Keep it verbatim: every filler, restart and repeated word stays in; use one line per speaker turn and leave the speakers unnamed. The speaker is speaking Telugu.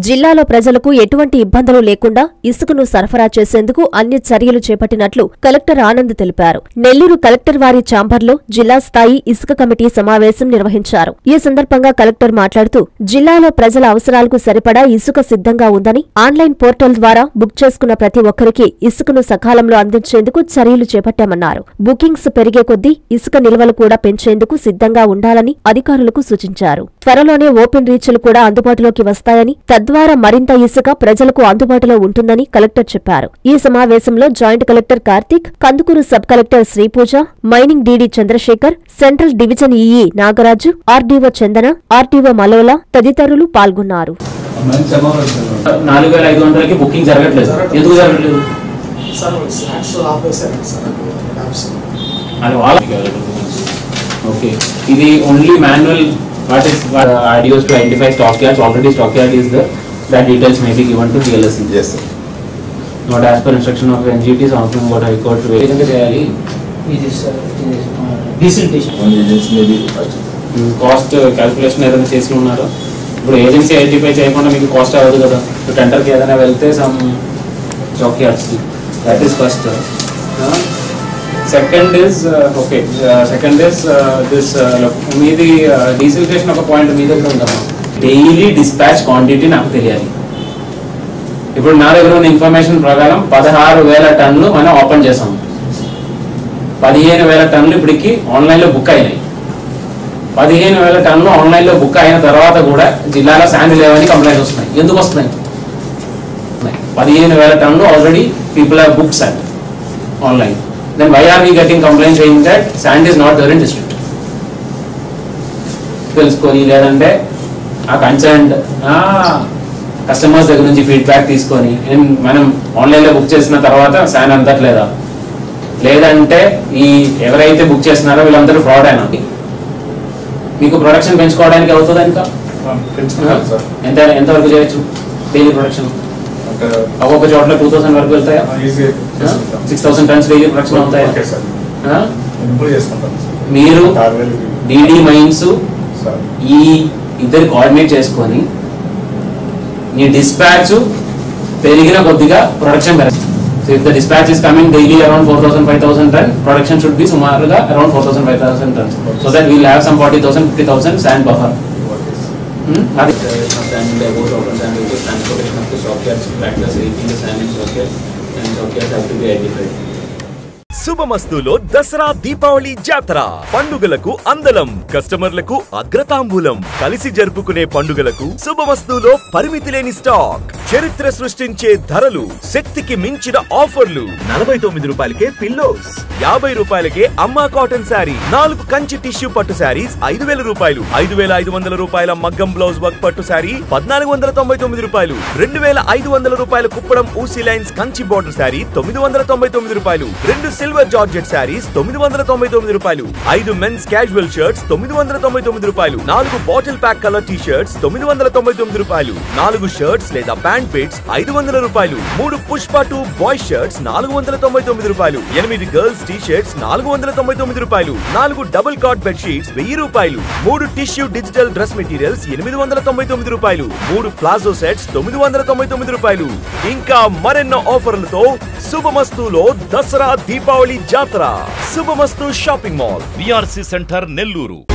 జిల్లాలో ప్రజలకు ఎటువంటి ఇబ్బందులు లేకుండా ఇసుకను సరఫరా చేసేందుకు అన్ని చర్యలు చేపట్టినట్లు కలెక్టర్ ఆనంద్ తెలిపారు. నెల్లూరు కలెక్టర్ వారి ఛాంబర్లో జిల్లా స్థాయి ఇసుక కమిటీ సమావేశం నిర్వహించారు. ఈ సందర్భంగా కలెక్టర్ మాట్లాడుతూ జిల్లాలో ప్రజల అవసరాలకు సరిపడా ఇసుక సిద్ధంగా ఉందని, ఆన్లైన్ పోర్టల్ ద్వారా బుక్ చేసుకున్న ప్రతి ఒక్కరికి ఇసుకను సకాలంలో అందించేందుకు చర్యలు చేపట్టామన్నారు. బుకింగ్స్ పెరిగే కొద్దీ ఇసుక నిల్వలు కూడా పెంచేందుకు సిద్ధంగా ఉండాలని అధికారులకు సూచించారు. త్వరలోనే ఓపెన్ రీచ్లు కూడా అందుబాటులోకి వస్తాయని, తద్వారా మరింత ఇసుక ప్రజలకు అందుబాటులో ఉంటుందని కలెక్టర్ చెప్పారు. ఈ సమావేశంలో joint collector Karthik, Kandukur sub collector Sripooja, mining DD Chandrasekhar, central division EE Nagaraju, RDO Chandana, RDO Malola తదితరులు పాల్గొన్నారు.
ఇది only manual. What is what uh, R D Os to identify stockyards? Already stockyard is there. That details may be given to D L S C.
Yes, sir.
Not as per instruction of N G T, something what I got to.
It is decent.
Only this may be
cost calculation ఏదైనా చేసి ఉన్నారో ఇప్పుడు ఏజెన్సీ ఐడెంటిఫై చేయకుండా మీకు కాస్ట్ అవ్వదు కదా. టెండర్కి ఏదైనా వెళ్తే some stockyards, that is first. Second is uh, okay. Uh, second is uh, this. మీది డీసిల్టేషన్ ఒక పాయింట్ మీ దగ్గర ఉందమ్మా. డైలీ డిస్పాచ్ క్వాంటిటీ నాకు తెలియాలి. ఇప్పుడు నా దగ్గర ఉన్న ఇన్ఫర్మేషన్ ప్రకారం పదహారు వేల టన్నులు మనం ఓపెన్ చేసాము. పదిహేను వేల టన్నులు ఇప్పటికి ఆన్లైన్లో బుక్ అయినాయి. పదిహేను వేల టన్నులు ఆన్లైన్లో బుక్ అయిన తర్వాత కూడా జిల్లాలో శాండ్ లేవని కంప్లైంట్స్ వస్తున్నాయి. ఎందుకు వస్తున్నాయి? పదిహేను వేల టన్నులు already people are book sand online. Then why are we getting complaints saying that sand is not there in district? తెలుసుకొని లేదంటే ఆ కన్సర్న్డ్ కస్టమర్స్ దగ్గర నుంచి ఫీడ్బ్యాక్ తీసుకొని మనం ఆన్లైన్లో బుక్ చేసిన తర్వాత శాండ్ అందట్లేదా, లేదంటే ఈ ఎవరైతే బుక్ చేస్తున్నారో వీళ్ళందరూ ఫ్రాడ్ అయినా మీకు ప్రొడక్షన్ పెంచుకోవడానికి అవుతుంది. ఇంకా ఎంత ఎంతవరకు చేయొచ్చు డైలీ ప్రొడక్షన్? ఒక్కొక్క చోట్ల టూ థౌసండ్ వరకు వెళ్తాయా? Six thousand tons daily production అవుతాయా? మీరు డీడీ మైన్స్ ఈ ఇద్దరు కోఆర్డినేట్ చేసుకొని మీ డిస్పాచ్ పెరిగిన కొద్దిగా ప్రొడక్షన్ పెరుగుతుంది. So if the dispatch is coming daily around four thousand five thousand ton, production should be సుమారుగా around four thousand five thousand tons. So that we'll have some forty thousand fifty thousand sand buffer. అది transportation of the stockyards, practice reaching the sand in stockyards, and stockyards have to be identified.
శుభమస్తులో దసరా దీపావళి జాతర పండుగలకు అందలం, కస్టమర్లకు అగ్రతాంబూలం. కలిసి జరుపుకునే పండుగలకు శుభమస్తులో పరిమితి లేని స్టాక్, చరిత్ర సృష్టించే ధరలు, శక్తికి మించిన ఆఫర్లు. నలభై తొమ్మిది రూపాయలకే పిల్లోస్, యాభై రూపాయలకే అమ్మా కాటన్ శారీ, నాలుగు కంచి టిష్యూ పట్టు శారీస్ ఐదు వేల రూపాయలు, ఐదు వేల ఐదు వందల రూపాయల మగ్గం బ్లౌజ్ వర్క్ పట్టు శారీ పద్నాలుగు వందల తొంభై తొమ్మిది రూపాయలు, రెండు వేల ఐదు వందల రూపాయల కుప్పడం ఊసీ లైన్స్ కంచి బోర్డర్ శారీ తొమ్మిది వందల తొంభై తొమ్మిది రూపాయలు, రెండు సిల్వర్ జార్జెట్ శారీస్ తొమ్మిది వందల తొంభై తొమ్మిది రూపాయలు, ఐదు మెన్స్ క్యాజువల్ షర్ట్స్ తొమ్మిది వందల తొంభై తొమ్మిది రూపాయలు, నాలుగు bottle pack colour T shirts తొమ్మిది వందల తొంభై తొమ్మిది రూపాయలు, నాలుగు షర్ట్స్ లేదా ప్యాంట్ పిట్స్ ఐదు వందల రూపాయలు, మూడు పుష్ప టూ బాయ్ షర్ట్స్ నాలుగు వందల తొంభై తొమ్మిది రూపాయలు, ఎనిమిది గర్ల్స్ టీ షర్ట్స్ నాలుగు వందల తొంభై తొమ్మిది రూపాయలు, నాలుగు డబుల్ కాట్ బెడ్ షీట్స్ వెయ్యి రూపాయలు, మూడు టిష్యూ డిజిటల్ డ్రెస్ మెటీరియల్స్ ఎనిమిది వందల తొంభై తొమ్మిది రూపాయలు, మూడు ప్లాజో సెట్స్ తొమ్మిది వందల తొంభై తొమ్మిది రూపాయలు. ఇంకా మరెన్నో ఆఫర్లతో శుభమస్తులో దసరా దీపావళి జాతర. Subhamasthu shopping mall, BRC centre, Nellore.